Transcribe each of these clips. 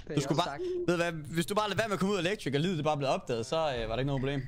Du skulle bare, ved du hvad, hvis du bare lader være med at komme ud af Electric, og livet det bare blev opdaget, så var der ikke noget problem.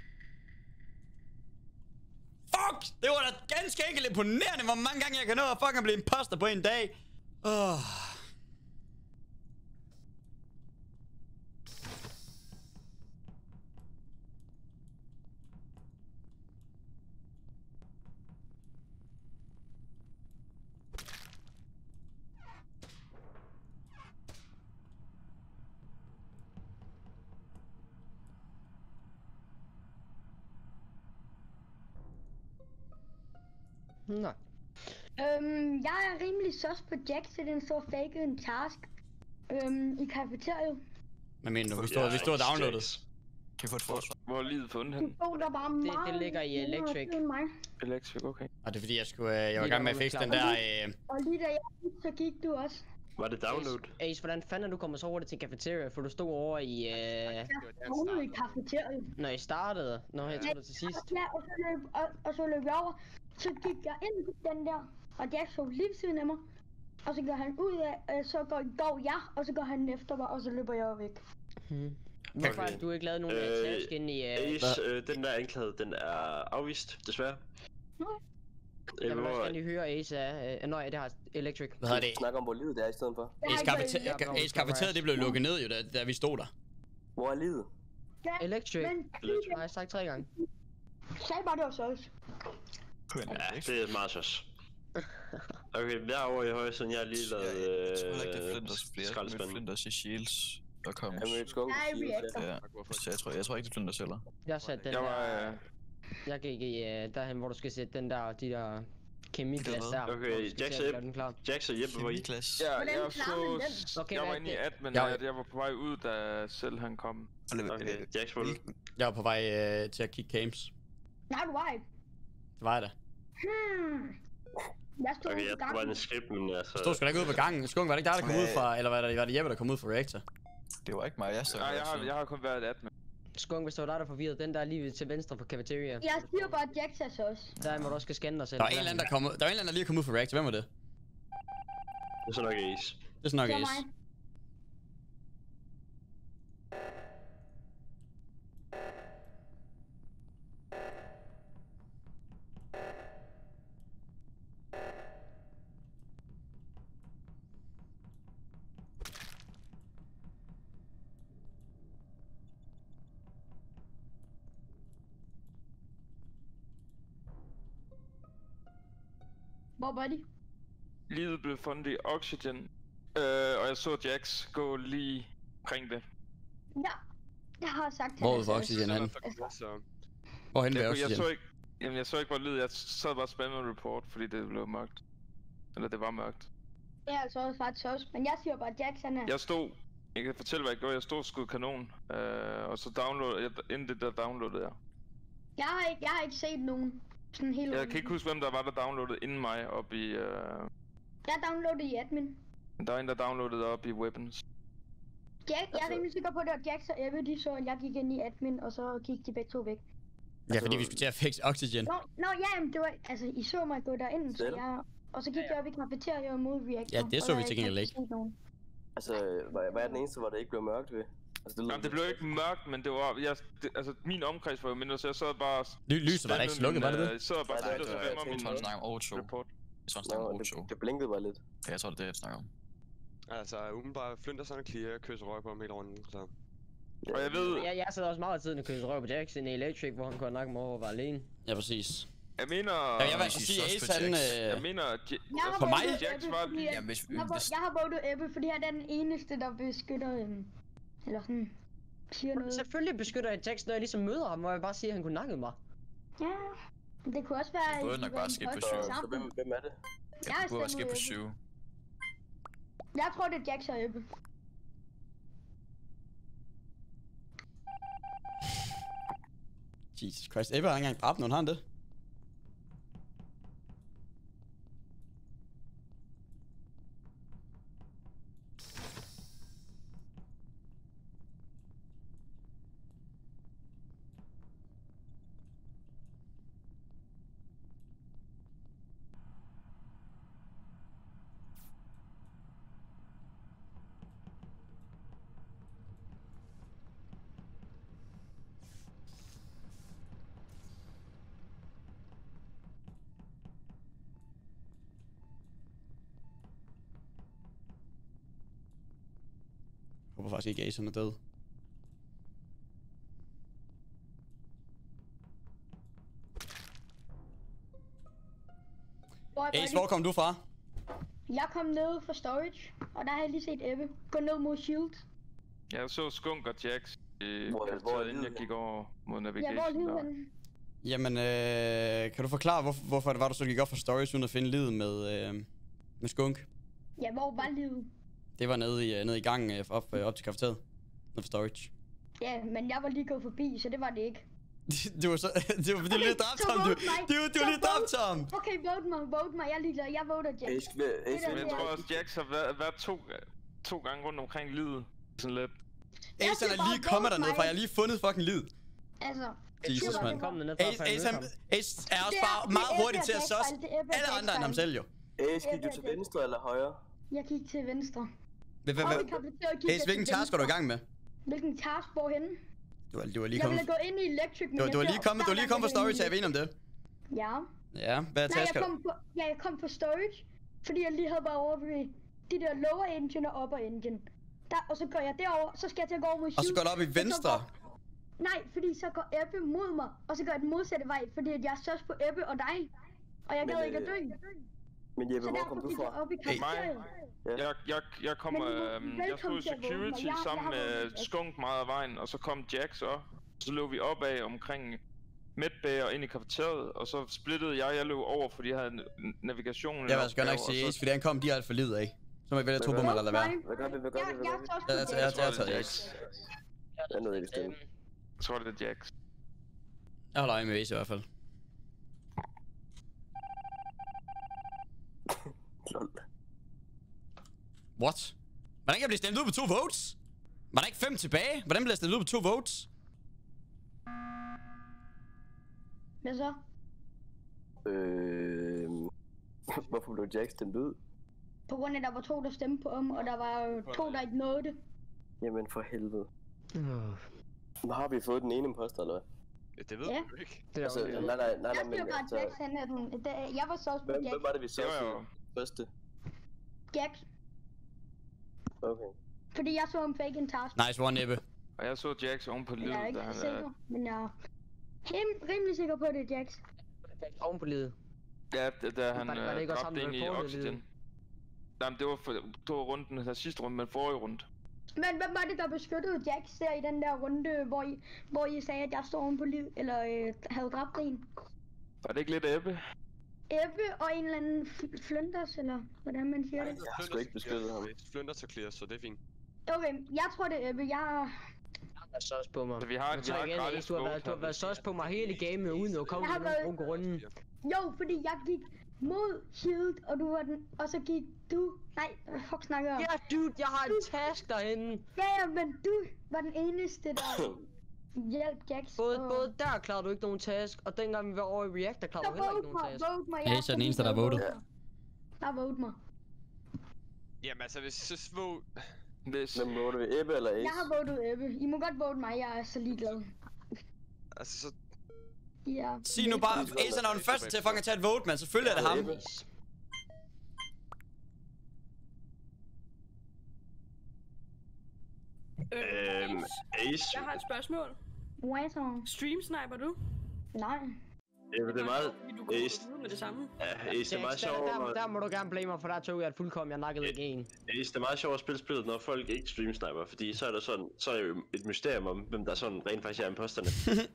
Fuck! Det var da ganske enkelt imponerende, hvor mange gange jeg kan nå at fucking blive imposter på en dag. Nej. Jeg er rimelig sus på Jack, så den så fake en task i cafeteriet. Hvad mener du? Vi stod og downloadet. Kan vi få et forsvar? Hvor er livet fundet hen? Det stod der bare meget. Det ligger i Electric. Electric, okay. Og det er fordi, jeg var i gang med at fikse den der... Og lige da jeg gik, så gik du også. Var det download? Ace, hvordan fanden er du kommet så hurtigt til cafeteria? For du stod over i... Jeg stod i cafeteriet. Når I startede? Nå, jeg tror det til sidst. Ja, og så løb jeg over. Så gik jeg ind i den der, og Jack så lige ved siden af mig. Og så går han ud af, så går jeg, og så går han efter mig, og så løber jeg væk. Hvorfor har du ikke lavet nogen task ind i... Ace, den der anklagede, den er afvist, desværre. Jeg vil også gerne lige høre Ace af... Nå ja, det har Electric. Hvad hedder det? Snakker om, hvor livet er i stedet for. Ace Cafeteria, det blev lukket ned jo, da vi stod der. Hvor er livet? Electric. Har jeg sagt 3 gange. Sagde bare, det var så. Ja, det er meget søs. Okay, jeg er over i højre, så jeg har lige lavet skraldespanden. Flinders i Shields og kom. Jeg tror ikke, det Flinders heller. Jeg satte den der... Jeg gik i derhen, hvor du skal sætte den der, de der kemiglas der. Okay, Jax og Jeppe var i. Ja, jeg var inde i admin, jeg var på vej ud, da selv han kom. Okay, Jax var jeg var på vej til at kigge games. Nej, du var ikke. Det var jeg da. Jeg stod okay, jeg var en skript, men altså... Du stod sgu da ikke ude på gangen. Skung, var det ikke der kom ud fra, eller var det Jeppe, der kom ud fra reactor? Det var ikke mig, jeg så. Nej, jeg har kun været admin. Skung, hvis det var dig, der forvirrede, den der lige til venstre på cafeteria. Jeg siger bare, at Jax er så også. Der må du også scanne dig selv. Der var en eller anden, der lige er kommet ud fra reactor. Hvem var det? Det er så nok Ace. Det er så nok Ace. Hvor var de? Livet blev fundet i Oxygen, og jeg så Jax gå lige omkring det. Ja, jeg har sagt hvor var Oxygen henne? Hvorhen var Oxygen? Jeg så ikke, hvor livet. Jeg sad bare og spændte med report, fordi det blev mørkt. Eller det var mørkt. Ja, altså også faktisk også, men jeg siger bare, at Jax han er... Jeg kan fortælle, hvad jeg gjorde. Jeg stod og skød kanon, og så inden det der downloadede jeg. Jeg har ikke set nogen. Sådan helt jeg kan ikke huske, hvem der var, der downloadede inden mig op i... Jeg downloadede i admin. Der var en, der downloadede op i weapons. Jeg er rimelig sikker på, at det var Jax og Ebbe, de så, at jeg gik ind i admin, og så gik de begge to væk. Ja, fordi vi skulle til at fixe Oxygen. Nå, ja, det var... Altså, I så mig gå derinde, så jeg... Og så gik jeg op i cafeteriet mod reactor. Ja, det så vi til gengæld ikke. Altså, hvad er den eneste, hvor det ikke blev mørkt ved? Altså, det blev ikke mørkt, men det var... altså, min omkreds var jo mindre, så jeg sad bare... Lyset var da ikke slukket, var det det? Jeg sad bare og så hvem min report. Jeg tror, han snakker om det blinkede bare lidt. Ja, jeg tror, det er det, jeg snakker om. Altså, umiddelbart Flinders sådan clear, kysser røg på ham hele runden, så... Og jeg ved... Jeg sad også meget af tiden at kysse røg på Jax i Electric, hvor han kunne nok over var alene. Ja, præcis. Jeg mener... Ja, jeg vil sige Ace, han... Jeg mener... For mig? Jax var... Jeg har votet Ebbe, fordi han er den eneste, der beskytter... Eller sådan... Siger noget. Selvfølgelig beskytter jeg Jax, når jeg ligesom møder ham, hvor jeg bare siger, at han kunne nakke mig. Ja, det kunne også være... Det burde nok bare ske på 7. Så hvem er det? Ja, det burde bare ske på 7. Jeg tror, det er Jax og Ebbe. Jesus Christ, Ebbe har ikke engang dræbt nogen, har han det? håber faktisk ikke, Ace er død. Ace, hvor kom du fra? Jeg kom ned fra storage, og der har jeg lige set Ebbe gå ned mod shield. Jeg så Skunk og Jax inden jeg gik over mod Ja, navigation. hvor er livet henne? Jamen, kan du forklare, hvorfor det var, du så gik op fra storage uden at finde livet med Skunk? Ja, hvor var livet? Det var nede i gangen op til kafeteriet. Nede for storage. Ja, men jeg var lige gået forbi, så det var det ikke. Du var lige dræbt ham, du var lige dræbt ham! Okay, vote mig, jeg er ligeglad, jeg voter Jax. Men jeg tror også, Jax har været to gange rundt omkring livet. Sådan lidt. Ace er lige kommet dernede fra, jeg har lige fundet fucking lid. Altså, Jesus, mand. Ace er også bare meget hurtig til at sås alle andre end ham selv, jo. Ace, gik du til venstre eller højre? Jeg gik til venstre. Ace, hvilken task er du i gang med? Hvilken task, hvorhenne? Du var lige Jeg kommet. ville gå ind i electric, men Du var lige kommet fra storage, er vi enige om det? Ja. Ja, hvad er task? Jeg kom på storage, fordi jeg lige havde været over ved de der lower engine og upper engine. Og så går jeg derover, så skal jeg til at gå over mod shield. Og så går du op i venstre? Nej, fordi så går Ebbe mod mig, og så går jeg den modsatte vej, fordi jeg er størst på Ebbe og dig. Og jeg gad ikke at dø. Men Jeppe, hvor kom du fra? Jeg stod i security sammen med Skunk meget af vejen, og så kom Jax op. Så løb vi opad omkring Medbay og ind i kafeteriet, og så splittede jeg løb over, fordi jeg havde navigationen. Jeg vil altså godt nok sige Ace, fordi han kom direkte for livet af. Så må jeg vælge at tro på mig eller lade være. Hvad gør vi? Jeg har taget Ace. Jeg nåede ikke stemme. Jeg tror det er Jax. Jeg holder øje med Ace i hvert fald. What? Hvordan kan jeg blive stemt ud på 2 votes? Var der ikke 5 tilbage? Hvordan blev jeg stemt ud på 2 votes? Hvad så? Hvorfor blev Jax stemt ud? På grund af, at der var 2, der stemte på ham, og der var 2, der ikke nåede det. Jamen for helvede. Har vi fået den ene imposter, eller hvad? Det ved du ikke. Altså, nej, men altså... Jeg var så også på Jax. Hvem var det, vi så første? Jax. Okay. Fordi jeg så ham fake en task. Nice one, Ebbe. Og jeg så Jax oven på livet, Jeg er ikke sikker, men jeg er rimelig sikker på, at det er Jax. Oven på livet? Ja, da han dræbte ind i Oxygen. Nej, men det var runden, den sidste runde, men forrige runde. Men hvem var det, der beskyttede Jax der i den der runde, hvor I sagde, at jeg stod oven på liv, eller havde dræbt en? Var det ikke lidt Ebbe? Ebbe og en eller anden Flinders, eller hvordan man siger det? Jeg har sgu ikke beskyttet ham. Flinders så clear, så det er fint. Okay, jeg tror det er Ebbe, jeg har sås på mig. Så vi har gratis du har været sås på mig hele gamet, uden at komme med nogen runden. Jo, fordi jeg gik mod shield, og du var den, og så gik du... Nej, hvad fuck snakker jeg om? Ja, dude, jeg har en task derinde. Ja, men du var den eneste, der hjælp Jax. Både der klarede du ikke nogen task, og dengang vi var over i Reactor, klarede du heller ikke nogen task. Vote mig, Ace er den eneste, der har votet. Der vote mig. Jamen altså, hvis så vote... Hvem voter vi? Ebbe eller Ace? Jeg har votet Ebbe. I må godt vote mig, jeg er så ligeglad. Altså så... Ja. Sig nu bare, Ace er den første til at fucking tage et vote, man. Selvfølgelig er det ham. Ace. Jeg har et spørgsmål. Stream sniper du? Nej. Det er meget... Ace. Med det samme. Ja, Ace, det er meget sjovt. Der må du gerne blame mig, for der tog jeg et fuldkommen, jeg nakkede ikke en. Ace, det er meget sjovt at spille spillet, når folk ikke stream sniper, fordi så er der sådan, så er jo et mysterium om, hvem der sådan rent faktisk er imposterne.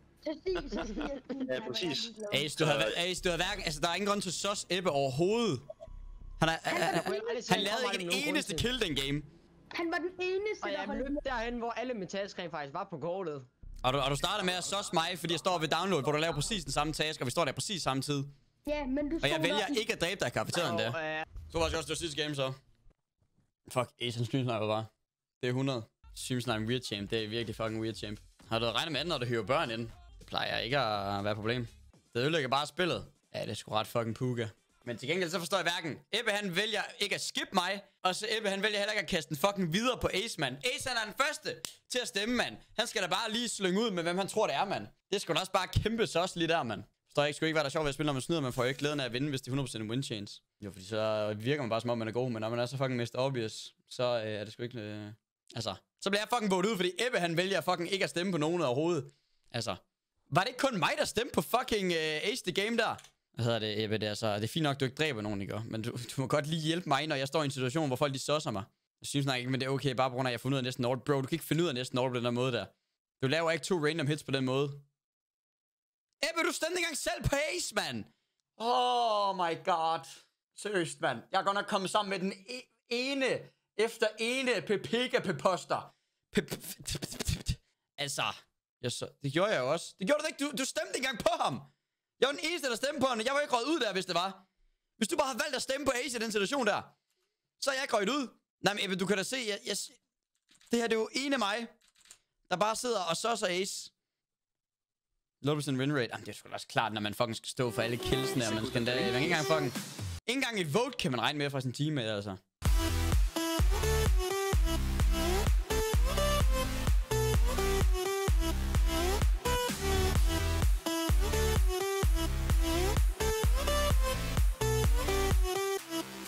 Ja, præcis. Ace, du havde hverken, altså der er ingen grund til Sos Ebbe overhovedet. Han lavede ikke en eneste kill den game. Han var den eneste, og jeg løb derhen, hvor alle metalskræn faktisk var på kortet. Og du starter med at Sos mig, fordi jeg står ved download, hvor du laver præcis den samme task, og vi står der præcis samme tid. Ja, men du og jeg vælger ikke at dræbe dig i kafeteriet der. Så var det også det sidste game så. Fuck, Ace han streamsniper bare. Det er 100. Streamsniper weird champ, det er virkelig fucking weird champ. Har du regnet med, når du hører børn ind? Det plejer ikke at være et problem. Det ødelægger bare spillet. Ja, det er sgu ret fucking puga. Men til gengæld så forstår jeg hverken. Ebbe han vælger ikke at skip mig, og så Ebbe han vælger heller ikke at kaste den fucking videre på Ace, mand. Ace han er den første til at stemme, mand. Han skal da bare lige slynge ud med, hvem han tror det er, mand. Det skal da også bare kæmpe så også lige der, mand. Forstår jeg ikke, skulle ikke være der sjovt ved at spille, når man snyder, man får jo ikke glæden af at vinde, hvis det er 100% win chance. Jo, fordi så virker man bare som om man er god, men når man er så fucking Mr. Obvious, så er det sgu ikke Altså, så bliver jeg fucking votet ud, fordi Ebbe han vælger fucking ikke at stemme på nogen overhovedet. Altså, var det ikke kun mig, der stemte på fucking Ace the Game der? Hvad hedder det, Ebbe? Det er fint nok, du ikke dræber nogen, ikke? Men du må godt lige hjælpe mig, når jeg står i en situation, hvor folk de såser mig. Jeg synes nok ikke, men det er okay, bare på grund af, at jeg har fundet ud af næsten all. Bro, du kan ikke finde ud af næsten all på den der måde der. Du laver ikke 2 random hits på den måde. Ebbe, du stemte engang selv på Ace, mand! Oh my god. Seriøst, mand. Jeg er godt nok kommet sammen med den ene efter ene Pepega-poster. Altså, det gjorde jeg jo også. Det gjorde du ikke. Du stemte ikke engang på ham. Jeg var den eneste, der stemte på ham. Jeg var ikke røget ud der, hvis det var. Hvis du bare havde valgt at stemme på Ace i den situation der, så er jeg ikke røget ud. Nej, men Ebbe, du kan da se, det her det er jo ene mig, der bare sidder og så Ace. 0% win rate. Jamen, det er sgu også klart, når man fucking skal stå for alle killsene, og man kan ikke engang fucking... Ikke engang et vote kan man regne med fra sin teammate, altså.